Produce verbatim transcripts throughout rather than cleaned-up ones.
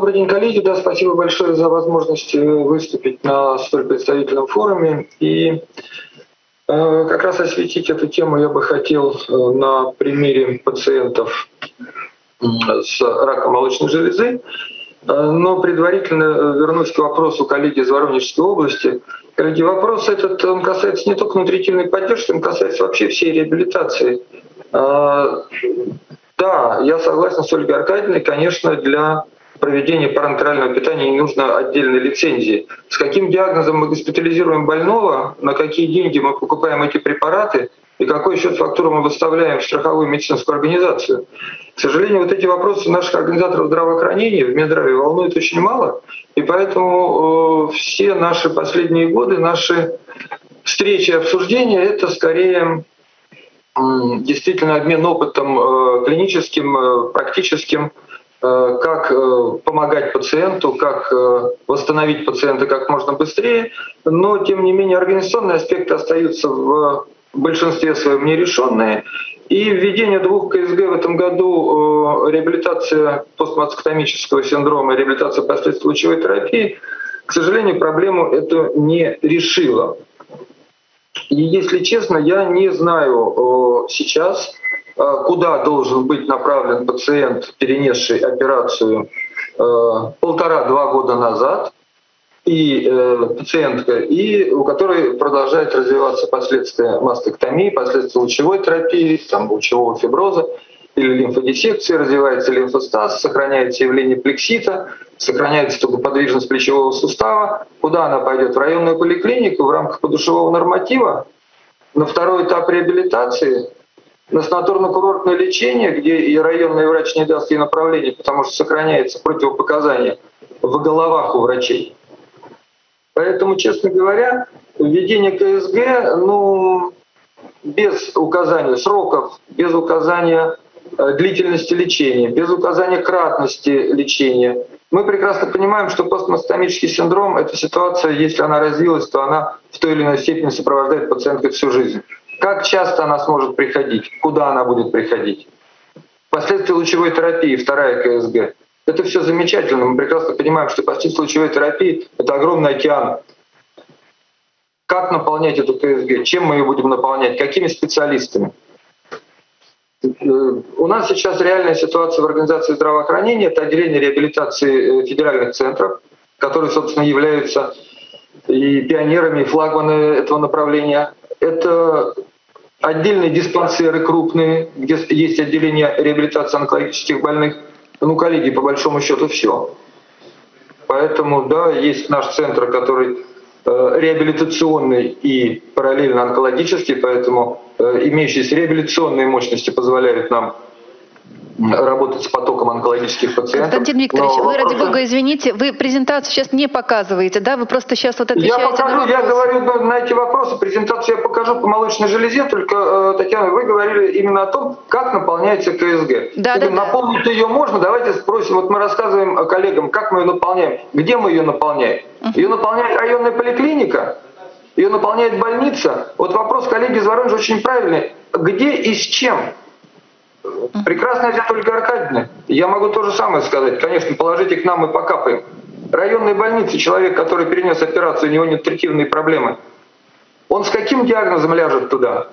Добрый день, коллеги. Да, спасибо большое за возможность выступить на столь представительном форуме. И э, как раз осветить эту тему я бы хотел на примере пациентов с раком молочной железы. Но предварительно вернусь к вопросу коллеги из Воронежской области. Коллеги, вопрос этот он касается не только нутритивной поддержки, он касается вообще всей реабилитации. Да, я согласен с Ольгой Аркадьевной, конечно, для проведения парентерального питания не нужно отдельной лицензии. С каким диагнозом мы госпитализируем больного, на какие деньги мы покупаем эти препараты и какой счет фактуру мы выставляем в страховую медицинскую организацию. К сожалению, вот эти вопросы наших организаторов здравоохранения в Минздраве волнуют очень мало, и поэтому э, все наши последние годы, наши встречи и обсуждения — это скорее э, действительно обмен опытом э, клиническим, э, практическим, как помогать пациенту, как восстановить пациента как можно быстрее, но тем не менее организационные аспекты остаются в большинстве своем нерешенные. И введение двух КСГ в этом году, реабилитация постмастектомического синдрома, реабилитация последствий лучевой терапии, к сожалению, проблему эту не решила. И если честно, я не знаю сейчас, куда должен быть направлен пациент, перенесший операцию полтора-два года назад, и э, пациентка, и у которой продолжает развиваться последствия мастектомии, последствия лучевой терапии, там, лучевого фиброза или лимфодиссекции, развивается лимфостаз, сохраняется явление плексита, сохраняется тугоподвижность плечевого сустава. Куда она пойдет? В районную поликлинику в рамках подушевого норматива на второй этап реабилитации, на санаторно-курортное лечение, где и районный врач не даст ей направления, потому что сохраняется противопоказание в головах у врачей. Поэтому, честно говоря, введение КСГ, ну, без указания сроков, без указания длительности лечения, без указания кратности лечения. Мы прекрасно понимаем, что постмастектомический синдром — это ситуация, если она развилась, то она в той или иной степени сопровождает пациентку всю жизнь. Как часто она сможет приходить, куда она будет приходить. Последствия лучевой терапии, вторая КСГ. Это все замечательно. Мы прекрасно понимаем, что последствия лучевой терапии — это огромный океан. Как наполнять эту КСГ? Чем мы ее будем наполнять? Какими специалистами? У нас сейчас реальная ситуация в организации здравоохранения. Это отделение реабилитации федеральных центров, которые, собственно, являются и пионерами, и флагманами этого направления. Это отдельные диспансеры крупные, где есть отделение реабилитации онкологических больных. Ну, коллеги, по большому счету, все. Поэтому, да, есть наш центр, который э, реабилитационный и параллельно онкологический, поэтому э, имеющиеся реабилитационные мощности позволяют нам работать с потоком онкологических пациентов. Константин Викторович, Но вы, вопросы... ради бога, извините, вы презентацию сейчас не показываете, да? Вы просто сейчас вот отвечаете я покажу, на вопросы. Я говорю на эти вопросы, презентацию я покажу по молочной железе, только, э, Татьяна, вы говорили именно о том, как наполняется КСГ. Да, да, наполнить да. ее можно, давайте спросим, вот мы рассказываем коллегам, как мы ее наполняем, где мы ее наполняем. Uh-huh. Ее наполняет районная поликлиника, ее наполняет больница. Вот вопрос коллеги из Воронежа очень правильный. Где и с чем? Прекрасный ответ Ольги Аркадьевны. Я могу то же самое сказать. Конечно, положите к нам, мы покапаем. Районной больнице человек, который перенес операцию, у него нутритивные проблемы. Он с каким диагнозом ляжет туда?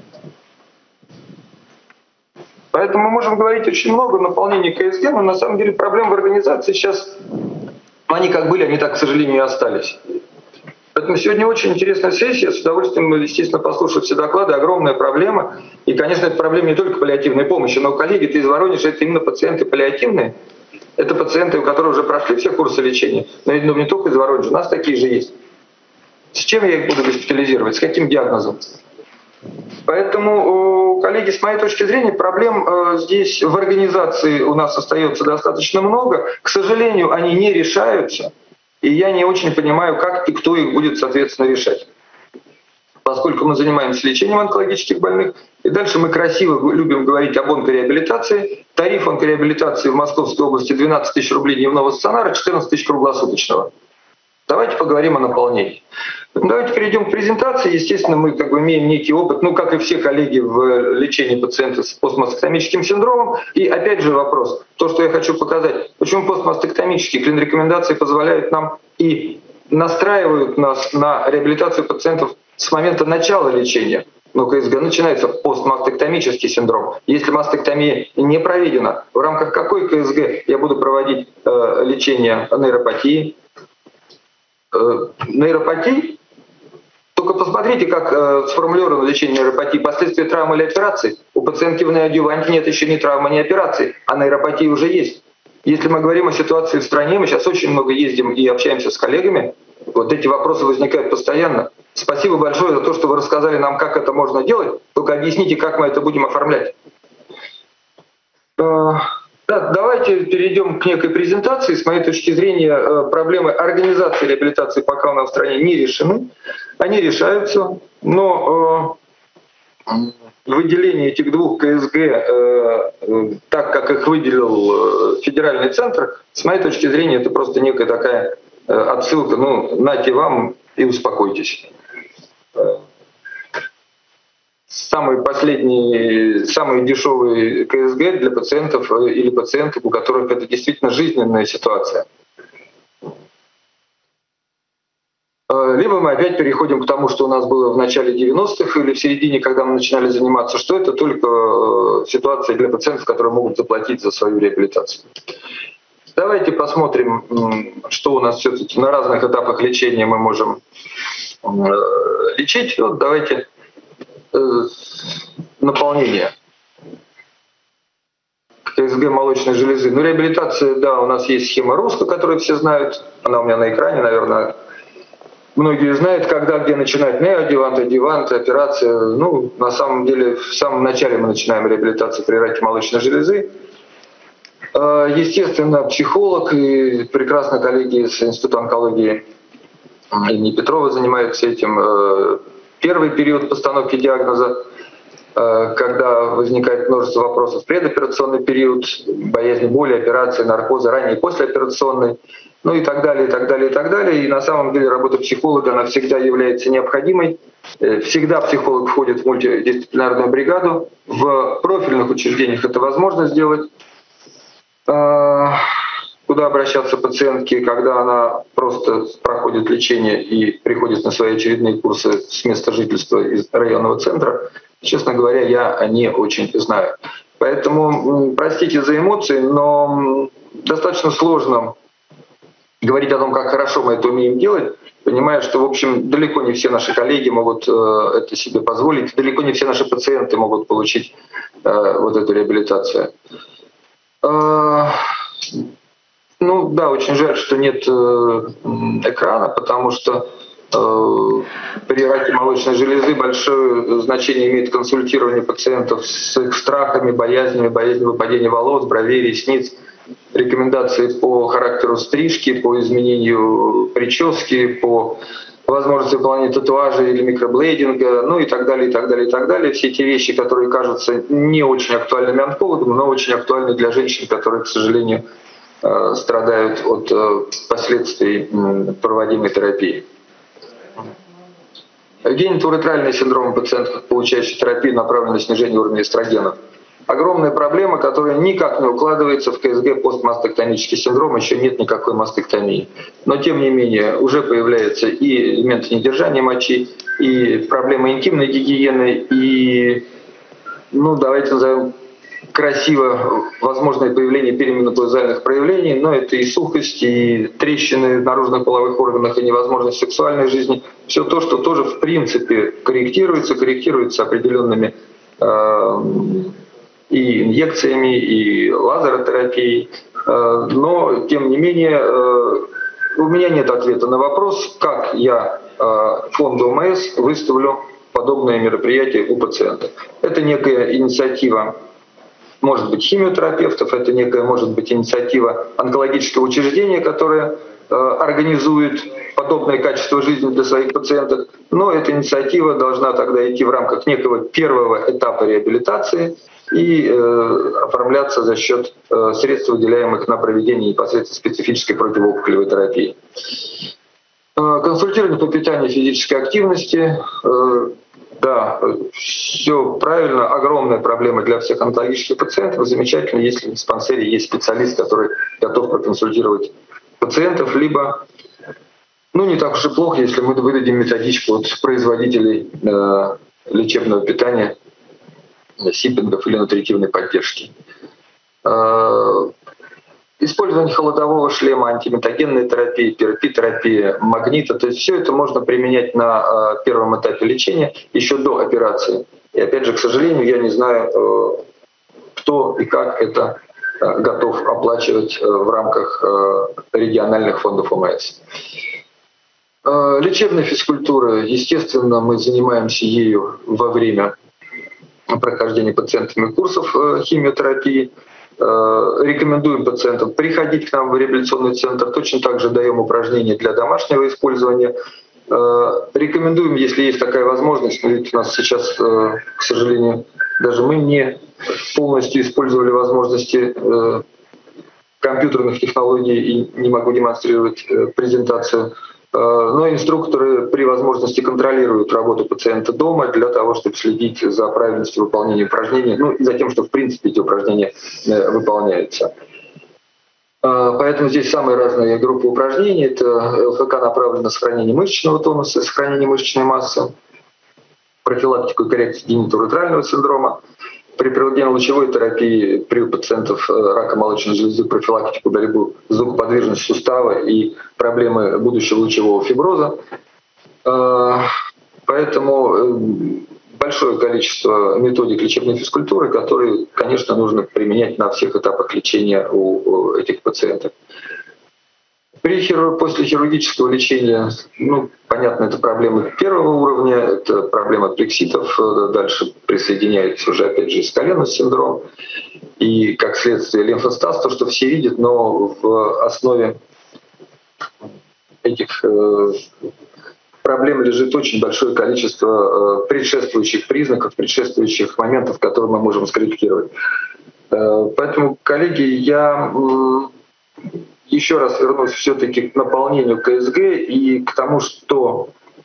Поэтому мы можем говорить очень много о наполнении КСГ, но на самом деле проблем в организации сейчас, они как были, они так, к сожалению, и остались. Поэтому сегодня очень интересная сессия. С удовольствием, естественно, послушаю все доклады. Огромная проблема. И, конечно, это проблема не только паллиативной помощи, но коллеги-то из Воронежа — это именно пациенты паллиативные. Это пациенты, у которых уже прошли все курсы лечения. Но не только из Воронежа, у нас такие же есть. С чем я их буду госпитализировать? С каким диагнозом? Поэтому, коллеги, с моей точки зрения, проблем здесь в организации у нас остается достаточно много. К сожалению, они не решаются. И я не очень понимаю, как и кто их будет, соответственно, решать. Поскольку мы занимаемся лечением онкологических больных, и дальше мы красиво любим говорить об онкореабилитации. Тариф онкореабилитации в Московской области двенадцать тысяч рублей дневного стационара, четырнадцать тысяч круглосуточного. Давайте поговорим о наполнении. Давайте перейдем к презентации. Естественно, мы как бы имеем некий опыт, ну, как и все коллеги в лечении пациентов с постмастектомическим синдромом. И опять же вопрос, то, что я хочу показать, почему постмастектомические клин-рекомендации позволяют нам и настраивают нас на реабилитацию пациентов с момента начала лечения. Но КСГ начинается постмастектомический синдром. Если мастектомия не проведена, в рамках какой КСГ я буду проводить э, лечение нейропатии? Э, нейропатии? Только посмотрите, как э, сформулировано лечение нейропатии. Последствия травмы или операции. У пациентки в неоадъюванте нет еще ни травмы, ни операции, а нейропатии уже есть. Если мы говорим о ситуации в стране, мы сейчас очень много ездим и общаемся с коллегами, вот эти вопросы возникают постоянно. Спасибо большое за то, что вы рассказали нам, как это можно делать, только объясните, как мы это будем оформлять. Да, давайте перейдем к некой презентации. С моей точки зрения, проблемы организации реабилитации пока у нас в стране не решены. Они решаются, но выделение этих двух КСГ, так как их выделил федеральный центр, с моей точки зрения, это просто некая такая отсылка, ну, нате вам и успокойтесь. Самый последний, самый дешевый КСГ для пациентов или пациентов, у которых это действительно жизненная ситуация. Либо мы опять переходим к тому, что у нас было в начале девяностых или в середине, когда мы начинали заниматься, что это только ситуация для пациентов, которые могут заплатить за свою реабилитацию. Давайте посмотрим, что у нас все-таки на разных этапах лечения мы можем лечить. Вот давайте наполнение КСГ молочной железы. Ну, реабилитация, да, у нас есть схема РУСКО, которую все знают. Она у меня на экране, наверное. Многие знают, когда, где начинать неоадъювант, адъювант, операция. Ну, на самом деле, в самом начале мы начинаем реабилитацию при раке молочной железы. Естественно, психолог и прекрасно коллеги с Института онкологии имени Петрова занимаются этим. Первый период постановки диагноза, когда возникает множество вопросов, предоперационный период, боязнь боли, операции, наркоза, ранее и послеоперационный, ну и так далее, и так далее, и так далее. И на самом деле работа психолога, она всегда является необходимой. Всегда психолог входит в мультидисциплинарную бригаду. В профильных учреждениях это возможно сделать. Куда обращаться пациентке, когда она просто проходит лечение и приходит на свои очередные курсы с места жительства из районного центра, честно говоря, я не очень знаю. Поэтому, простите за эмоции, но достаточно сложно говорить о том, как хорошо мы это умеем делать, понимая, что, в общем, далеко не все наши коллеги могут это себе позволить, далеко не все наши пациенты могут получить вот эту реабилитацию. Ну да, очень жаль, что нет экрана, потому что при раке молочной железы большое значение имеет консультирование пациентов с их страхами, боязнями, боязнью выпадения волос, бровей, ресниц, рекомендации по характеру стрижки, по изменению прически, по возможности выполнения татуажа или микроблейдинга, ну и так далее, и так далее, и так далее. Все те вещи, которые кажутся не очень актуальными онкологам, но очень актуальны для женщин, которые, к сожалению, страдают от последствий проводимой терапии. Генитуротральный синдром пациентов, получающих терапию, направленную на снижение уровня эстрогенов. Огромная проблема, которая никак не укладывается в КСГ постмастектомический синдром, еще нет никакой мастектомии. Но тем не менее уже появляются и элементы недержания мочи, и проблемы интимной гигиены, и, ну давайте назовем красиво, возможное появление перименопаузальных проявлений, но это и сухость, и трещины в наружных половых органах, и невозможность сексуальной жизни. Все то, что тоже в принципе корректируется, корректируется определенными э, и инъекциями, и лазеротерапией. Э, но, тем не менее, э, у меня нет ответа на вопрос, как я э, фонду ОМС выставлю подобные мероприятия у пациентов. Это некая инициатива, может быть, химиотерапевтов, это некая, может быть, инициатива онкологического учреждения, которое э, организует подобное качество жизни для своих пациентов, но эта инициатива должна тогда идти в рамках некого первого этапа реабилитации и э, оформляться за счет э, средств, выделяемых на проведение непосредственно специфической противоопухолевой терапии. Консультирование по питанию и физической активности. Да, все правильно. Огромная проблема для всех онкологических пациентов. Замечательно, если в диспансере есть специалист, который готов проконсультировать пациентов, либо, ну, не так уж и плохо, если мы выдадим методичку от производителей э, лечебного питания, сиппингов или нутритивной поддержки. Э, Использование холодового шлема, антиметогенной терапии, пи-терапия, магнита, то есть все это можно применять на э, первом этапе лечения еще до операции. И опять же, к сожалению, я не знаю, э, кто и как это э, готов оплачивать э, в рамках э, региональных фондов ОМС. Э, лечебная физкультура, естественно, мы занимаемся ею во время прохождения пациентами курсов э, химиотерапии. Рекомендуем пациентам приходить к нам в реабилитационный центр. Точно так же даем упражнения для домашнего использования. Рекомендуем, если есть такая возможность, но ведь у нас сейчас, к сожалению, даже мы не полностью использовали возможности компьютерных технологий и не могу демонстрировать презентацию. Но инструкторы при возможности контролируют работу пациента дома для того, чтобы следить за правильностью выполнения упражнений, ну и за тем, что в принципе эти упражнения выполняются. Поэтому здесь самые разные группы упражнений. Это ЛФК направлено на сохранение мышечного тонуса, сохранение мышечной массы, профилактику и коррекцию генитуротрального синдрома, при проведении лучевой терапии при пациентов рака молочной железы профилактику борьбу с звукоподвижностью сустава и проблемы будущего лучевого фиброза. Поэтому большое количество методик лечебной физкультуры, которые, конечно, нужно применять на всех этапах лечения у этих пациентов. При хирург... После хирургического лечения, ну, понятно, это проблемы первого уровня, это проблема плекситов, дальше присоединяется уже, опять же, сколиоз синдром и, как следствие, лимфостаз, то, что все видят, но в основе этих проблем лежит очень большое количество предшествующих признаков, предшествующих моментов, которые мы можем скорректировать. Поэтому, коллеги, я еще раз вернусь все-таки к наполнению КСГ и к тому, что,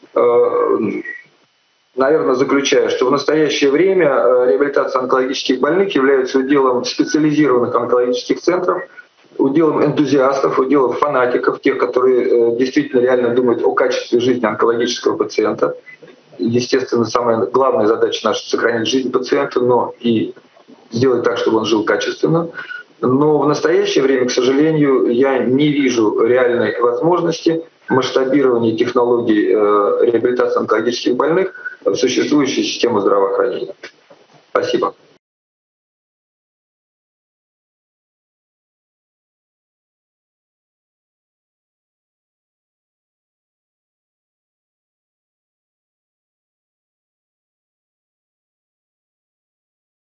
наверное, заключаю, что в настоящее время реабилитация онкологических больных является уделом специализированных онкологических центров, уделом энтузиастов, уделом фанатиков, тех, которые действительно реально думают о качестве жизни онкологического пациента. Естественно, самая главная задача наша — сохранить жизнь пациента, но и сделать так, чтобы он жил качественно. Но в настоящее время, к сожалению, я не вижу реальной возможности масштабирования технологий реабилитации онкологических больных в существующую систему здравоохранения. Спасибо.